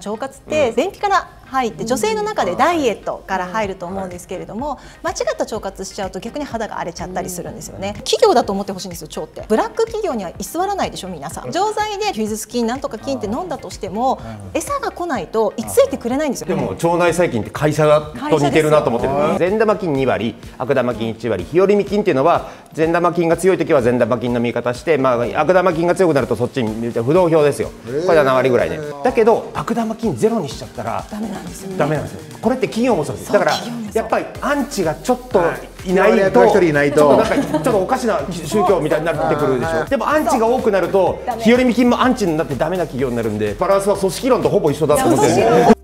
腸活って便秘から入って女性の中でダイエットから入ると思うんですけれども、間違った腸活しちゃうと逆に肌が荒れちゃったりするんですよね。企業だと思ってほしいんですよ。腸ってブラック企業には居座らないでしょ。皆さん錠剤でフィズス菌なんとか菌って飲んだとしても餌が来ないと居ついてくれないんですよ。 でも腸内細菌って会社と似てるなと思ってる。善玉菌2割、悪玉菌1割、日和見菌っていうのは善玉菌が強い時は善玉菌の見方して、悪玉菌が強くなるとそっちに不動票ですよ。これ7割ぐらいで。だけど悪玉菌ゼロにしちゃったらダメなんですよね。ダメなんですよ。これって企業もそうです。だからやっぱりアンチがちょっといないと、ちょっとおかしな宗教みたいになってくるでしょ。でもアンチが多くなると日和見菌もアンチになってダメな企業になるんで、バランスは組織論とほぼ一緒だと思ってるんで。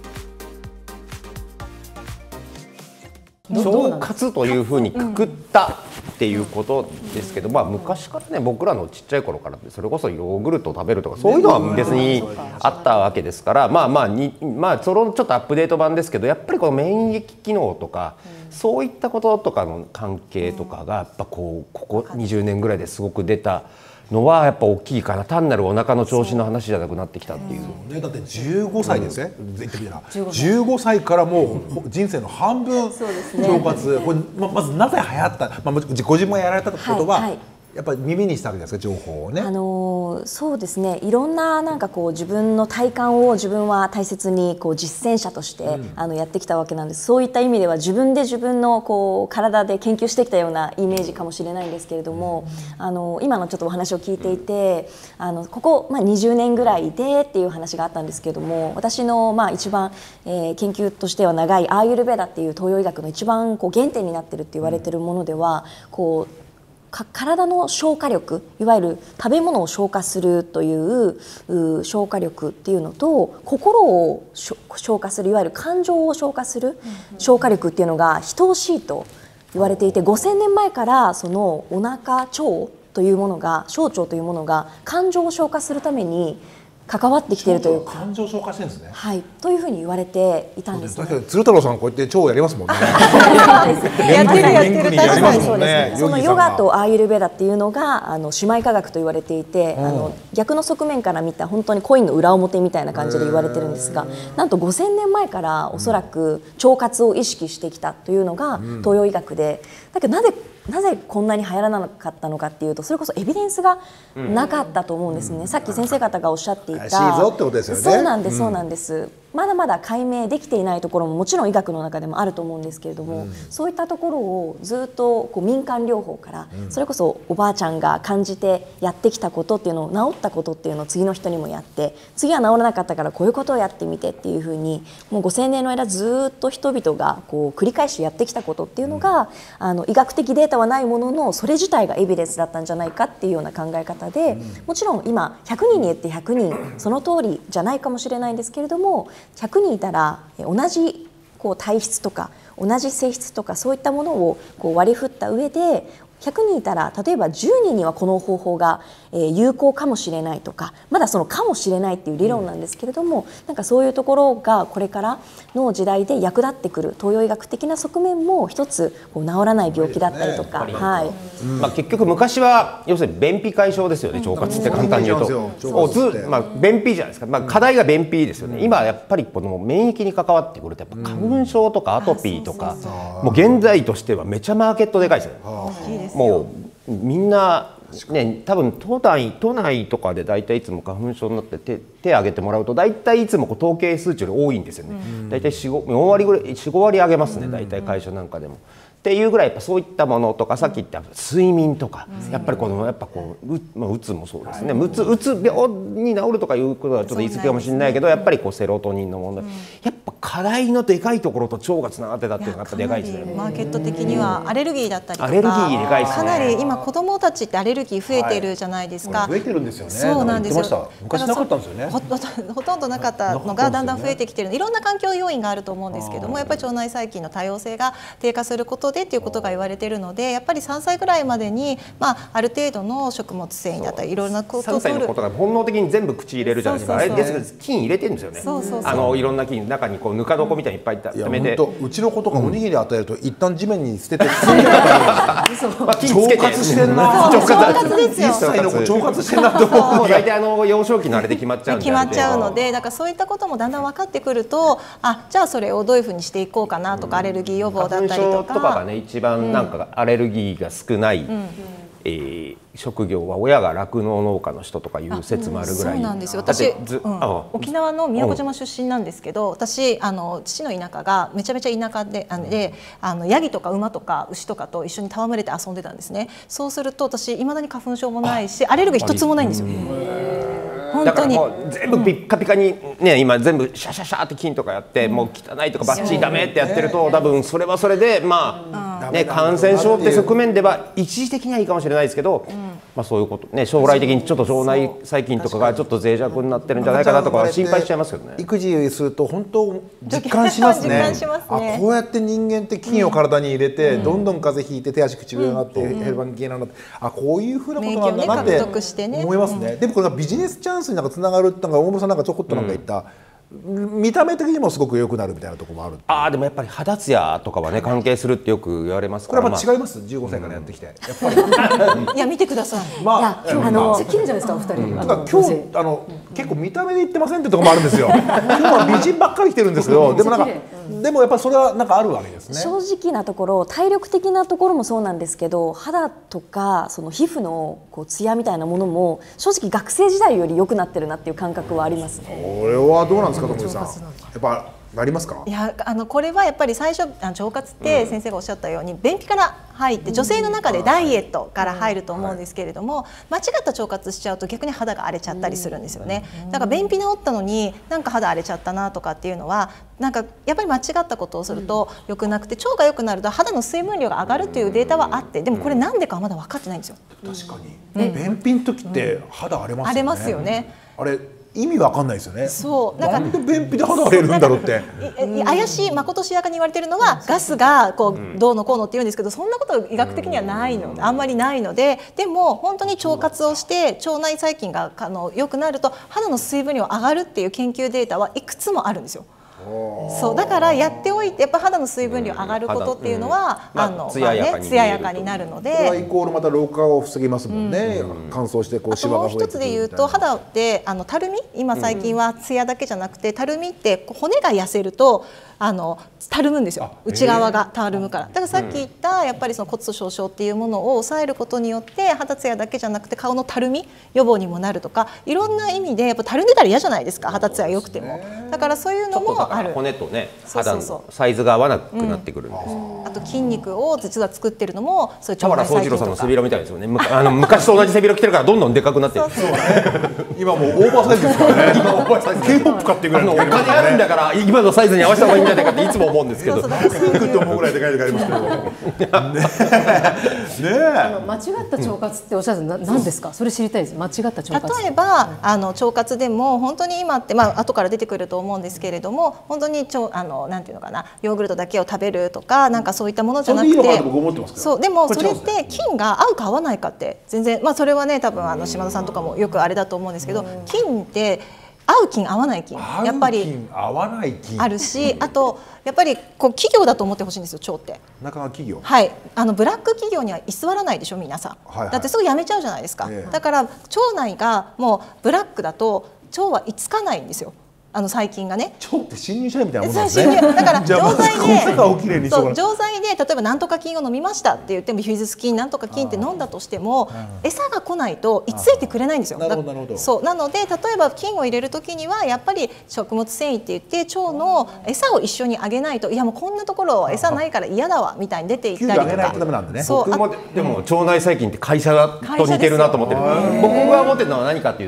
腸活というふうにくくったっていうことですけど、昔からね、僕らのちっちゃい頃からそれこそヨーグルトを食べるとかそういうのは別にあったわけですから、そのちょっとアップデート版ですけど、やっぱりこの免疫機能とかそういったこととかの関係とかがやっぱここ20年ぐらいですごく出たのはやっぱ大きいかな。単なるお腹の調子の話じゃなくなってきたっていう。 だって15歳ですね。言ってみたら15歳からもう人生の半分腸活。これまずなぜ流行った。ご自分がやられたことはやっぱり耳にしたわけですか、情報をね。 そうですね。いろんな自分の体感を自分は大切に実践者としてやってきたわけなんです。そういった意味では自分で自分の体で研究してきたようなイメージかもしれないんですけれども、今のちょっとお話を聞いていて、ここ20年ぐらいでっていう話があったんですけれども、私の一番研究としては長いアーユルヴェダっていう東洋医学の一番原点になってるって言われてるものでは、体の消化力、いわゆる食べ物を消化するという消化力っていうのと、心を消化する、いわゆる感情を消化する消化力っていうのが等しいと言われていて、5000年前からそのお腹腸というものが、小腸というものが感情を消化するために関わってきているというか、 感情消化してるんですね。 はい、というふうに言われていたんですね。 だけど鶴太郎さんこうやって腸やりますもんね。 やってるやりますもんね。 そのヨガとアーユルヴェダっていうのが姉妹科学と言われていて、逆の側面から見た本当にコインの裏表みたいな感じで言われてるんですが、なんと5000年前からおそらく腸活を意識してきたというのが東洋医学で、だけどなぜこんなに流行らなかったのかっていうと、それこそエビデンスがなかったと思うんですね。さっき先生方がおっしゃっていた、そうなんです、そうなんです。まだまだ解明できていないところももちろん医学の中でもあると思うんですけれども、そういったところをずっと民間療法から、それこそおばあちゃんが感じてやってきたことっていうのを、治ったことっていうのを次の人にもやって、次は治らなかったからこういうことをやってみてっていうふうに、もう5000年の間ずっと人々が繰り返しやってきたことっていうのが、医学的データはないものの、それ自体がエビデンスだったんじゃないかっていうような考え方で、もちろん今100人に言って100人その通りじゃないかもしれないんですけれども、100人いたら同じ体質とか同じ性質とかそういったものを割り振った上で、100人いたら例えば10人にはこの方法が有効かもしれないとか、まだそのかもしれないっていう理論なんですけれども、なんかそういうところがこれからの時代で役立ってくる東洋医学的な側面も一つ治らない病気だったりとか、 結局昔は要するに便秘解消ですよね。腸活って簡単に言うと便秘じゃないですか。課題が便秘ですよね。今やっぱりこの免疫に関わってくると、やっぱ花粉症とかアトピーとか、もう現在としてはめちゃマーケットでかいですよね。もうみんなね、多分都内とかで大体いつも花粉症になって手挙げてもらうと、大体いつも統計数値より多いんですよね。大体4、5割ぐらい、4、5割上げますね、大体会社なんかでも。っていうぐらいやっぱそういったものとか、さっき言った睡眠とか、やっぱりうつもそうですね。うつ病に治るとかいうことはちょっと言い過ぎかもしれないけど、やっぱりセロトニンの問題、やっぱ課題のでかいところと腸がつながってたっていうのがやっぱでかいですね。 マーケット的にはアレルギーだったりとか、 アレルギーでかいですね。 かなり今子どもたちってアレルギー増えてるじゃないですか。 増えてるんですよね。 そうなんですよ。 昔なかったんですよね。 ほとんどなかったのがだんだん増えてきてる。いろんな環境要因があると思うんですけども、やっぱり腸内細菌の多様性が低下することでっていうことが言われているので、やっぱり3歳ぐらいまでに、ある程度の食物繊維だったりいろんなことを取る。 3歳の子とか本能的に全部口入れるじゃないですか。あれですけど菌入れてるんですよね。いろんな菌中にこうぬか床みたいにいっぱい溜めて。 うちの子とかおにぎり与えると一旦地面に捨てて菌腸活してんな。 腸活ですよ。 1歳の子腸活してんなと思う。 大体幼少期のあれで決まっちゃうんで。 決まっちゃうので、だからそういったこともだんだん分かってくると、じゃあそれをどういうふうにしていこうかなとか、アレルギー予防だったりとか。 花粉症とかがね、一番なんかアレルギーが少ない職業は親が酪農農家の人とかいう説もあるぐらい。 そうなんですよ。私沖縄の宮古島出身なんですけど、私父の田舎がめちゃめちゃ田舎でヤギとか馬とか牛とかと一緒に戯れて遊んでたんですね。そうすると私いまだに花粉症もないしアレルギー一つもないんですよ。 だからもう全部ピッカピカにね、今全部シャシャシャって菌とかやってもう汚いとかバッチリダメってやってると、多分それはそれで感染症って側面では一時的にはいいかもしれないですけど、そういうことね、将来的にちょっと腸内細菌とかがちょっと脆弱になってるんじゃないかなとか心配しちゃいますけどね。 育児すると本当実感しますね。こうやって人間って菌を体に入れてどんどん風邪ひいて手足口病になってヘルパンギーナになって、こういうふうなことなんだなって思いますね。でもこれがビジネスチャンスにつながるってのが大室さんなんかちょこっとなんか言った。見た目的にもすごく良くなるみたいなところもある。 でもやっぱり肌ツヤとかはね関係するってよく言われますから。 これは違います。15歳からやってきて。やっぱりいや見てください。 今日切るじゃないですかお二人。 今日結構見た目で言ってませんってところもあるんですよ。今日は美人ばっかり来てるんですけど、でもやっぱりそれはなんかあるわけですね。 正直なところ、体力的なところもそうなんですけど、肌とかその皮膚のツヤみたいなものも正直学生時代より良くなってるなっていう感覚はありますね。 これはどうなんですか、ともみさん。やっぱなりますか？ いやこれはやっぱり最初腸活って先生がおっしゃったように便秘から入って女性の中でダイエットから入ると思うんですけれども、間違った腸活しちゃうと逆に肌が荒れちゃったりするんですよね。だから便秘治ったのになんか肌荒れちゃったなとかっていうのはなんかやっぱり間違ったことをすると良くなくて、腸が良くなると肌の水分量が上がるっていうデータはあって、でもこれなんでかまだ分かってないんですよ。 確かに便秘の時って肌荒れますよね。 荒れますよね。 あれ意味わかんないですよね。 そうなんで便秘で肌荒れるんだろうって。 怪しいまことしやかに言われているのはガスがどうのこうのって言うんですけど、そんなこと医学的にはないので、あんまりないので、でも本当に腸活をして腸内細菌が良くなると肌の水分量上がるっていう研究データはいくつもあるんですよ。そうだからやっておいてやっぱ肌の水分量上がることっていうのは艶やかになるので、 これはイコールまた老化を防ぎますもんね。乾燥してシワが増えてくるみたいな。 もう一つで言うと肌ってたるみ、今最近は艶だけじゃなくてたるみって骨が痩せるとたるむんですよ。内側がたるむから。だからさっき言ったやっぱりその骨粗しょう症っていうものを抑えることによって肌ツヤだけじゃなくて顔のたるみ予防にもなるとか、いろんな意味でやっぱたるんでたら嫌じゃないですか、肌ツヤ良くても。だからそういうのもある。 骨とね肌のサイズが合わなくなってくるんです。 あと筋肉を実は作ってるのもそういう田原総次郎さんの背広みたいですよね。昔と同じ背広着てるからどんどんでかくなってる。 今もうオーバーサイズですからね。K-POP 買ってくれる。 お金あるんだから今のサイズに合わせた方がいいんじゃないかっていつも思うんですけど。 ピンクと思うぐらいでかい時ありますけど。 間違った腸活っておっしゃるの何ですか？それ知りたいです。間違った腸活。 例えば腸活でも本当に今って後から出てくると思うんですけれども、本当になんていうのかな、ヨーグルトだけを食べるとかなんかそういったものじゃなくて、そうでもそれって菌が合うか合わないかって全然それはね多分島田さんとかもよくあれだと思うんですけど、菌って合う菌合わない菌やっぱりあるし、あとやっぱり企業だと思ってほしいんですよ、腸って。 中川企業。 はい、ブラック企業には居座らないでしょ皆さん。だってすぐ辞めちゃうじゃないですか。だから腸内がもうブラックだと腸は居つかないんですよ。細菌がね。 腸って新入社員みたいなもんですね。 だから錠剤で例えばなんとか菌を飲みましたって言ってもフィズス菌なんとか菌って飲んだとしても餌が来ないと居ついてくれないんですよ。そうなので例えば菌を入れる時にはやっぱり食物繊維って言って腸の餌を一緒にあげないと、いやもうこんなところ餌ないから嫌だわみたいに出ていったりとか。 僕もでも腸内細菌って会社と似てるなと思ってる。僕が思ってるのは何かっていうと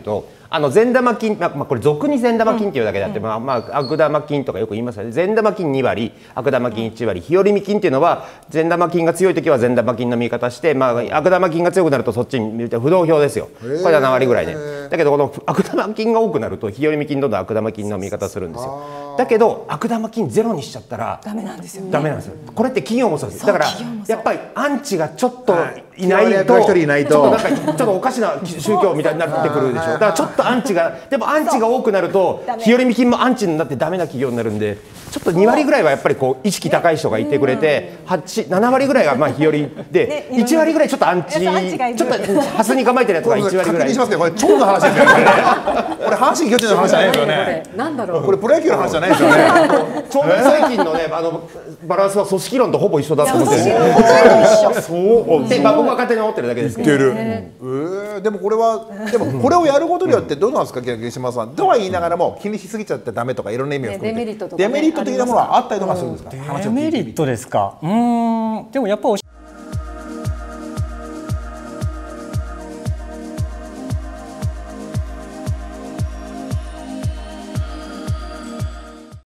善玉菌、これ俗に善玉菌っていうだけであって、悪玉菌とかよく言いますよね。善玉菌2割、悪玉菌1割、日和見菌っていうのは善玉菌が強い時は善玉菌の見方して、悪玉菌が強くなるとそっちに見ると不動票ですよ。これ7割ぐらいね。だけどこの悪玉菌が多くなると日和見菌どんどん悪玉菌の見方するんですよ。だけど悪玉菌ゼロにしちゃったらダメなんですよね。 ダメなんですよ。これって企業もそうです。だからやっぱりアンチがちょっといないと、 一人いないとちょっとおかしな宗教みたいになってくるでしょ。だからちょっとアンチが、でもアンチが多くなると日和見菌もアンチになってダメな企業になるんで、ちょっと2割ぐらいはやっぱりこう意識高い人がいてくれて、7割ぐらいは日和で、1割ぐらいちょっとアンチ、ちょっとハスに構えてるやつが1割ぐらい。 確認しますけど、これ腸の話ですよね。これ阪神・巨人の話じゃないですよね。 なんだろう。 これプロ野球の話じゃないですよね。 腸内細菌のね、バランスは組織論とほぼ一緒だと思ってるんで。そうで、僕は勝手に思ってるだけですけど。 でもこれはこれをやることによってどうなんですか、木島さん。とは言いながらも気にしすぎちゃってダメとかいろんな意味を含めてデメリットとかデメリット的なものはあったりとかするんですか。 デメリットですか。でもやっぱ